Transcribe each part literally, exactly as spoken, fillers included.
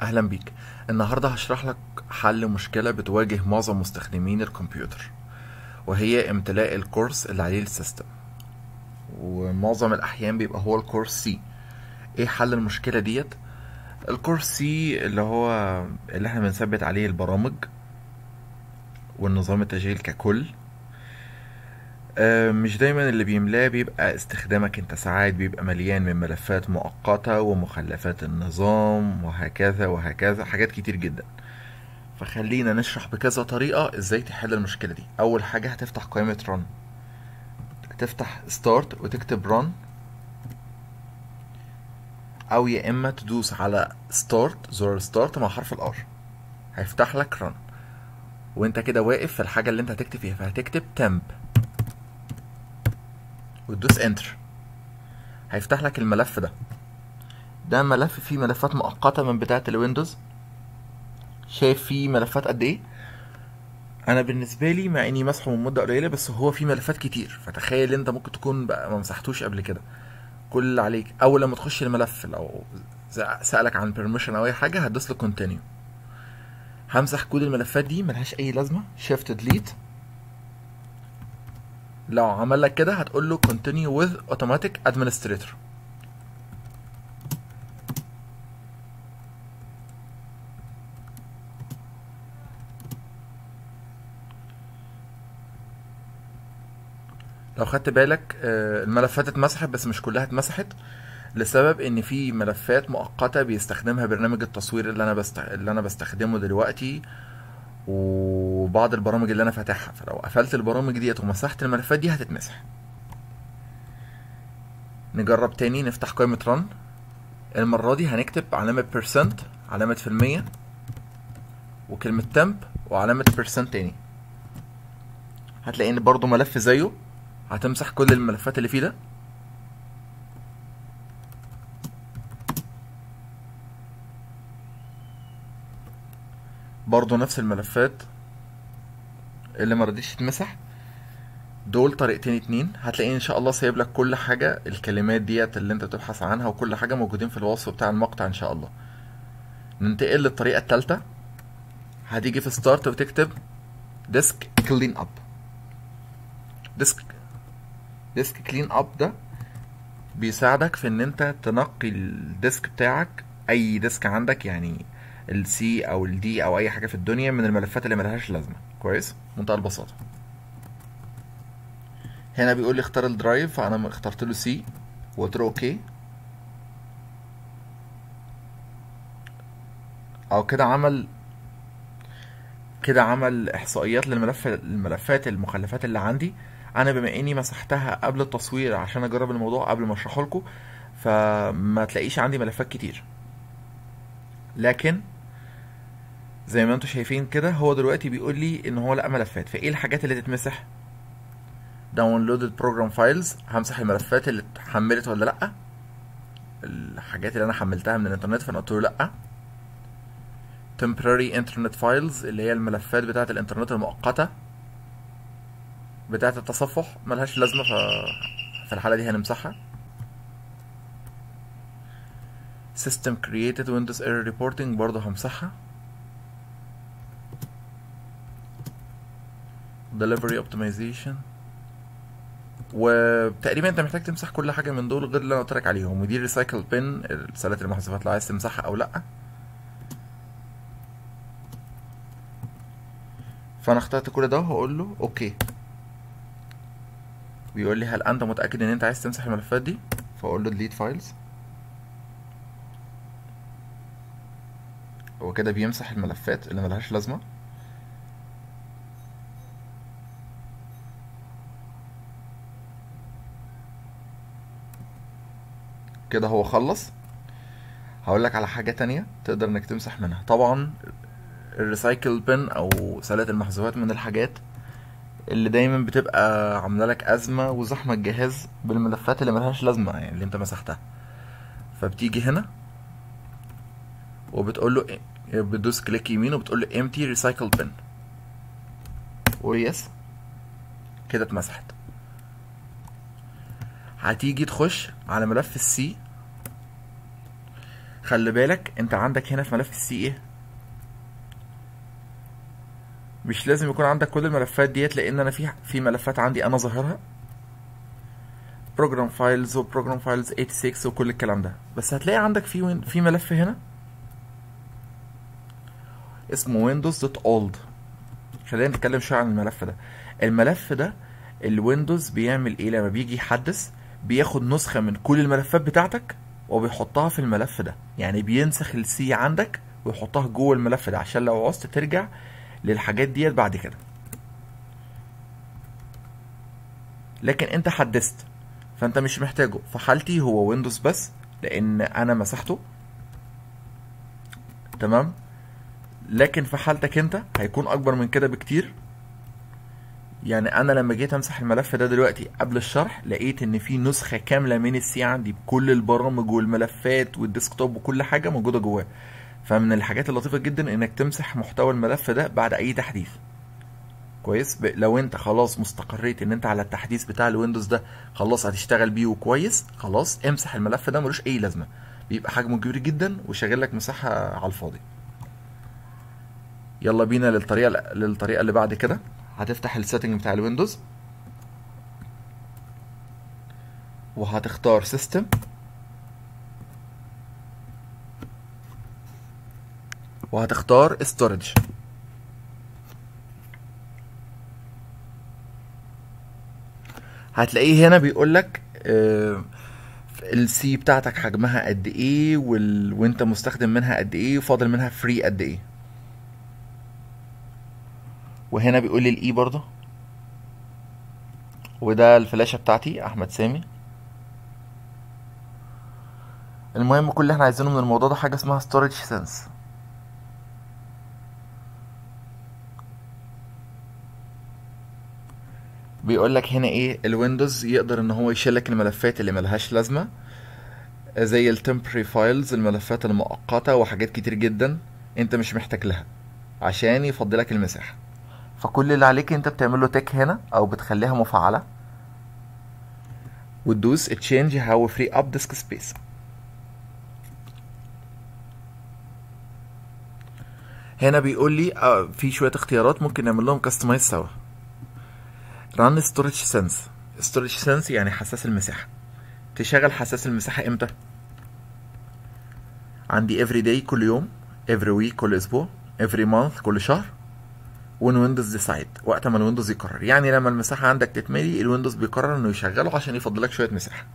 اهلا بيك. النهارده هشرح لك حل مشكله بتواجه معظم مستخدمين الكمبيوتر، وهي امتلاء الكورس اللي عليه السيستم، ومعظم الاحيان بيبقى هو الكورس سي. ايه حل المشكله ديت؟ الكورس سي اللي هو اللي احنا بنثبت عليه البرامج والنظام التشغيل ككل. آه، مش دايما اللي بيملاه بيبقى استخدامك انت، ساعات بيبقى مليان من ملفات مؤقته ومخلفات النظام وهكذا وهكذا، حاجات كتير جدا. فخلينا نشرح بكذا طريقة ازاي تحل المشكلة دي. اول حاجة هتفتح قائمة رن، تفتح ستارت وتكتب رن، او يا اما تدوس على ستارت، زرار ستارت مع حرف الار، هيفتح لك رن. وانت كده واقف في الحاجة اللي انت هتكتب فيها، فهتكتب تمب وتدوس انتر، هيفتح لك الملف ده. ده ملف فيه ملفات مؤقتة من بتاعة الويندوز. شايف فيه ملفات قد ايه؟ انا بالنسبه لي مع اني مسحه من مده قليله، بس هو فيه ملفات كتير. فتخيل انت ممكن تكون بقى ما مسحتوش قبل كده. كل اللي عليك اول لما تخش الملف، لو سألك عن بيرميشن او اي حاجه، هتدوس له كونتينيو. همسح كل الملفات دي، ملهاش اي لازمه، شيفت ديليت. لو عمل لك كده هتقول له كونتينيو وذ اوتوماتيك ادمنستريتور. لو خدت بالك آه، الملفات اتمسحت، بس مش كلها اتمسحت، لسبب ان في ملفات مؤقته بيستخدمها برنامج التصوير اللي انا بست... اللي انا بستخدمه دلوقتي، وبعض البرامج اللي انا فاتحها. فلو قفلت البرامج ديت ومسحت الملفات دي هتتمسح. نجرب تاني، نفتح قائمة رن. المرة دي هنكتب علامة percent، علامة في المية، وكلمة temp، وعلامة percent تاني. هتلاقي ان برضو ملف زيه، هتمسح كل الملفات اللي فيه ده. برضو نفس الملفات اللي مرضيش تتمسح. دول طريقتين اتنين. هتلاقي ان شاء الله سايب لك كل حاجة، الكلمات ديت اللي انت بتبحث عنها وكل حاجة موجودين في الوصف بتاع المقطع ان شاء الله. ننتقل للطريقة التالتة. هتيجي في ستارت وتكتب ديسك كلين اب. ديسك ديسك كلين اب ده بيساعدك في ان انت تنقي الديسك بتاعك، اي ديسك عندك، يعني السي او الدي او اي حاجه في الدنيا، من الملفات اللي ملهاش لازمه. كويس، منتهى البساطه. هنا بيقول لي اختار الدرايف، فانا اخترت له سي وقلت له اوكي. او كده عمل كده عمل احصائيات للملف الملفات المخلفات اللي عندي. انا بما اني مسحتها قبل التصوير عشان اجرب الموضوع قبل ما اشرحه لكم، فما تلاقيش عندي ملفات كتير. لكن زي ما انتم شايفين كده، هو دلوقتي بيقول لي ان هو لقى ملفات. فايه الحاجات اللي تتمسح؟ داونلود بروجرام فايلز، همسح الملفات اللي اتحملت ولا لا، الحاجات اللي انا حملتها من الانترنت، فانا قلت له لا. temporary internet files، اللي هي الملفات بتاعه الانترنت المؤقته بتاعه التصفح، ملهاش لازمه، ف في الحاله دي هنمسحها. system created windows error reporting، برضه همسحها. delivery optimization. وتقريبا انت محتاج تمسح كل حاجه من دول غير اللي انا قلت لك عليهم. ودي ريسايكل بين، رسالات المحذوفات، لو عايز تمسحها او لا. فانا اخترت كل ده وهقول له اوكي. بيقول لي هل انت متاكد ان انت عايز تمسح الملفات دي؟ فاقول له delete files. هو كده بيمسح الملفات اللي ملهاش لازمه. كده هو خلص. هقول لك على حاجه تانية تقدر انك تمسح منها. طبعا الريسايكل بين او سلة المحذوفات من الحاجات اللي دايما بتبقى عامله لك ازمه وزحمه الجهاز بالملفات اللي ملهاش لازمه، يعني اللي انت مسحتها. فبتيجي هنا وبتقول له، بتدوس كليك يمين وبتقول له empty recycle bin، ويس، كده اتمسحت. هتيجي تخش على ملف السي، خلي بالك انت عندك هنا في ملف السي ايه مش لازم يكون عندك كل الملفات ديت، لان انا في في ملفات عندي انا ظاهرها بروجرام فايلز وبروجرام فايلز ستة وثمانين وكل الكلام ده. بس هتلاقي عندك في وين في ملف هنا اسمه ويندوز دوت اولد. خلينا نتكلم شويه عن الملف ده. الملف ده الويندوز بيعمل ايه لما بيجي يحدث؟ بياخد نسخه من كل الملفات بتاعتك وبيحطها في الملف ده، يعني بينسخ السي عندك ويحطها جوه الملف ده عشان لو عوزت ترجع للحاجات ديت بعد كده. لكن انت حدثت فانت مش محتاجه. في حالتي هو ويندوز بس لان انا مسحته، تمام. لكن في حالتك انت هيكون اكبر من كده بكتير. يعني انا لما جيت امسح الملف ده دلوقتي قبل الشرح لقيت ان في نسخه كامله من السي عندي بكل البرامج والملفات والديسكتوب وكل حاجه موجوده جواه. فمن الحاجات اللطيفه جدا انك تمسح محتوى الملف ده بعد اي تحديث. كويس. لو انت خلاص مستقريت ان انت على التحديث بتاع الويندوز ده خلاص هتشتغل بيه وكويس، خلاص امسح الملف ده، ملوش اي لازمه، بيبقى حجمه كبير جدا وشاغل لك مساحه على الفاضي. يلا بينا للطريقه للطريقه اللي بعد كده. هتفتح السيتنج بتاع الويندوز وهتختار سيستم وهتختار ستورج. هتلاقيه هنا بيقول لك آه السي بتاعتك حجمها قد ايه وال... وانت مستخدم منها قد ايه وفاضل منها فري قد ايه. وهنا بيقول لي الاي برضه، وده الفلاشه بتاعتي احمد سامي. المهم كل اللي احنا عايزينه من الموضوع ده حاجه اسمها ستورج سنس. بيقول لك هنا ايه الويندوز يقدر ان هو يشيلك الملفات اللي ملهاش لازمه زي التمبري فايلز، الملفات المؤقته وحاجات كتير جدا انت مش محتاج لها عشان يفضلك المساحه. فكل اللي عليك انت بتعمل له تك هنا او بتخليها مفعله وتدوس تشينج هاو فري اب ديسك سبيس. هنا بيقول لي آه في شويه اختيارات ممكن نعمل لهم كاستمايز سوا. ران ستورج سنس. ستورج سنس يعني حساس المساحه. تشغل حساس المساحه امتى؟ عندي every day كل يوم، every week كل اسبوع، every month كل شهر، when Windows decide وقت ما الويندوز يقرر. يعني لما المساحه عندك تتملي الويندوز بيقرر انه يشغله عشان يفضلك شويه مساحه.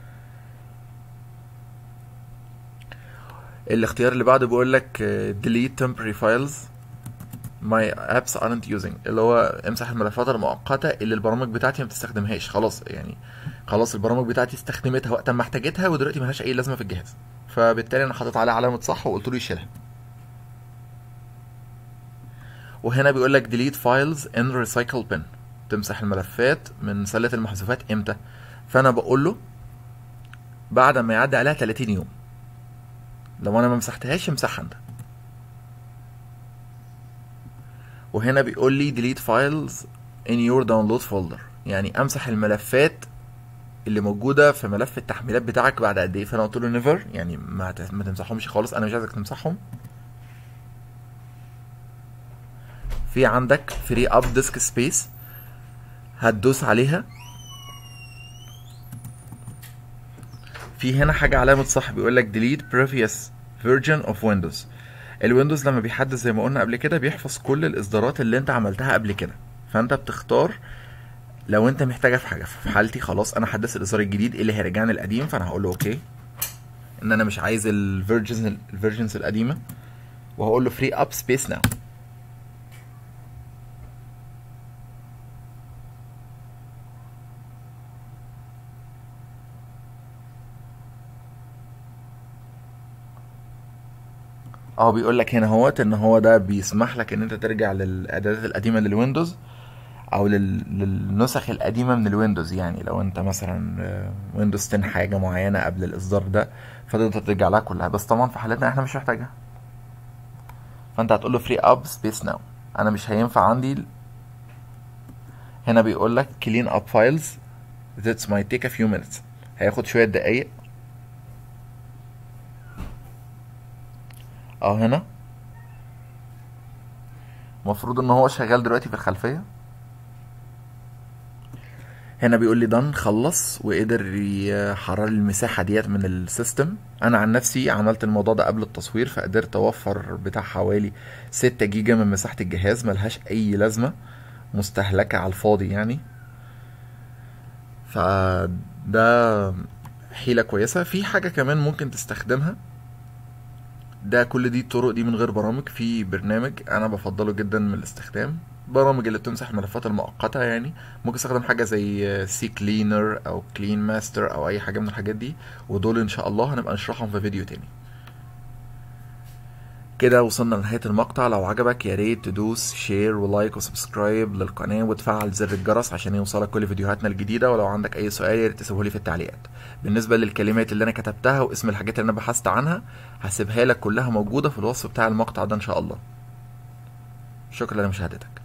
الاختيار اللي بعده بيقول لك delete temporary files my apps aren't using، اللي هو امسح الملفات المؤقته اللي البرامج بتاعتي ما بتستخدمهاش. خلاص يعني خلاص البرامج بتاعتي استخدمتها وقت ما احتاجتها ودلوقتي ملهاش اي لازمه في الجهاز، فبالتالي انا حاطط عليها علامه صح وقلت له يشيلها. وهنا بيقول لك delete files in recycle bin، تمسح الملفات من سله المحذوفات امتى؟ فانا بقول له بعد ما يعدي عليها تلاتين يوم. لو انا ما مسحتهاش امسحها انت. وهنا بيقول لي delete files in your download folder، يعني امسح الملفات اللي موجوده في ملف التحميلات بتاعك بعد قد ايه؟ فانا قلت له نيفر، يعني ما ما تمسحهمش خالص، انا مش عايزك تمسحهم. في عندك فري اب ديسك سبيس هتدوس عليها. في هنا حاجه علامه صح بيقول لك delete previous version of Windows. الويندوز لما بيحدث زي ما قلنا قبل كده بيحفظ كل الاصدارات اللي انت عملتها قبل كده، فانت بتختار لو انت محتاجها في حاجه. في حالتي خلاص انا حدثت الاصدار الجديد اللي هيرجعني القديم، فانا هقول له اوكي ان انا مش عايز الفيرجنز الفيرجنز القديمه، وهقول له فري اب سبيس ناو. اه بيقول لك هنا اهوت ان هو ده بيسمح لك ان انت ترجع للاعدادات القديمه للويندوز او لل... للنسخ القديمه من الويندوز. يعني لو انت مثلا ويندوز عشرة حاجه معينه قبل الاصدار ده فتقدر ترجع لها كلها، بس طبعا في حالتنا احنا مش محتاجها. فانت هتقول له فري اب سبيس ناو. انا مش هينفع عندي. هنا بيقول لك clean up files that might take a few minutes، هياخد شويه دقايق. اه هنا المفروض ان هو شغال دلوقتي في الخلفيه. هنا بيقول لي دان خلص وقدر يحرر لي المساحه ديت من السيستم. انا عن نفسي عملت الموضوع ده قبل التصوير، فقدرت اوفر بتاع حوالي ستة جيجا من مساحه الجهاز، ملهاش اي لازمه، مستهلكه على الفاضي يعني. فده حيله كويسه. في حاجه كمان ممكن تستخدمها، ده كل دي الطرق دي من غير برامج. في برنامج انا بفضله جدا من الاستخدام، برامج اللي بتمسح الملفات المؤقتة يعني. ممكن استخدم حاجة زي سي كلينر او كلين ماستر او اي حاجة من الحاجات دي، ودول ان شاء الله هنبقى نشرحهم في فيديو تاني. كده وصلنا لنهاية المقطع. لو عجبك يا ريت تدوس شير ولايك وسبسكرايب للقناة وتفعل زر الجرس عشان يوصلك كل فيديوهاتنا الجديدة. ولو عندك أي سؤال يا ريت تسيبه لي في التعليقات. بالنسبة للكلمات اللي أنا كتبتها واسم الحاجات اللي أنا بحثت عنها هسيبها لك كلها موجودة في الوصف بتاع المقطع ده إن شاء الله. شكرا لمشاهدتك.